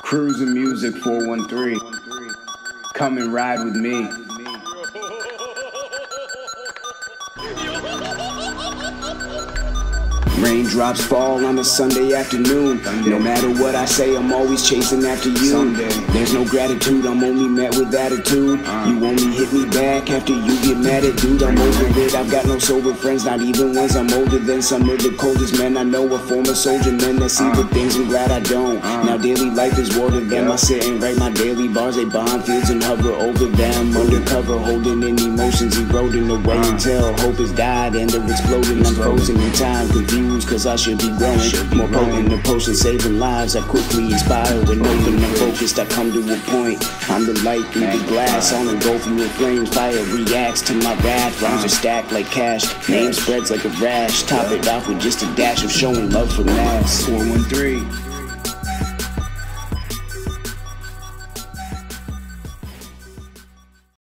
Krusin Music 413. Come and ride with me. Raindrops fall on a Sunday afternoon. No matter what I say, I'm always chasing after you. There's no gratitude, I'm only met with attitude. You only hit me back after you get mad at dude. I'm over it, I've got no sober friends, not even ones I'm older than. Some of the coldest men I know are former soldier men that see the things I'm glad I don't. Now daily life is war to them. I sit and write my daily bars, they bomb fields and hover over them. Undercover, holding in emotions, eroding away until hope has died and they're exploding. I'm frozen in time, confused. Cause I should be growing, more potent than potion, saving lives. I quickly inspire when open and focused. I come to a point, I'm the light through the glass. On and go through the flames, fire reacts to my wrath. Rhymes are stacked like cash, name spreads like a rash. Top it off with just a dash of showing love for laughs. 413.